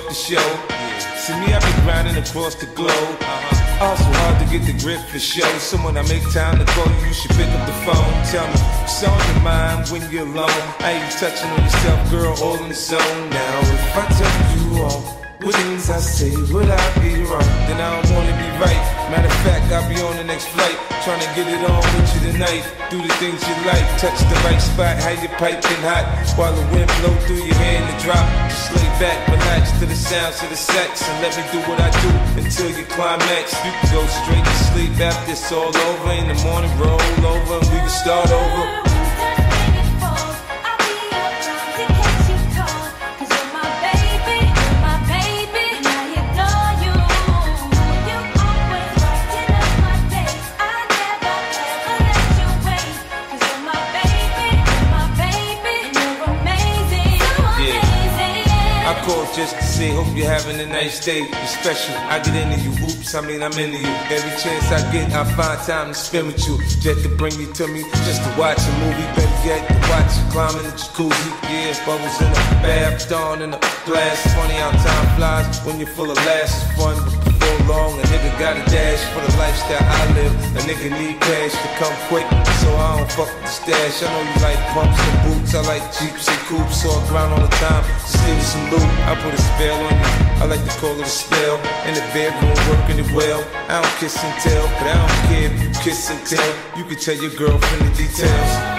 the show. See me, I be grinding across the globe. Also hard to get the grip for show. So when I make time to call you, you should pick up the phone. Tell me what's on your mind when you're alone. I ain't touching on yourself, girl, all in the zone. Now if I tell you all what things I say, would I be wrong? Then I don't wanna be right. Matter of fact, I'll be on the next flight, trying to get it on with you tonight. Do the things you like, touch the right spot, how you piping hot, while the wind blow through your hair in the drop. Just lay back, relax to the sounds of the sex, and let me do what I do until you climax. You can go straight to sleep after it's all over. In the morning, roll over, and we can start over. Just to say, hope you're having a nice day. You're special, I get into you. Oops, I mean I'm into you. Every chance I get, I find time to spend with you. Just to bring you to me, just to watch a movie. Better yet, to watch you climb in the jacuzzi. Yeah, bubbles in the bath, dawn in the glass. Funny how time flies when you're full of laughs. It's fun, but before long, a nigga got a dash for the lifestyle I live. A nigga need cash to come quick, so I don't fuck with the stash. I know you like pumps and boots, I like Jeeps and coupes, so I grind all the time. Just give me some loot, I put a spell on you. I like to call it a spell. In the bedroom, working it well. I don't kiss and tell, but I don't care if you kiss and tell. You can tell your girlfriend the details.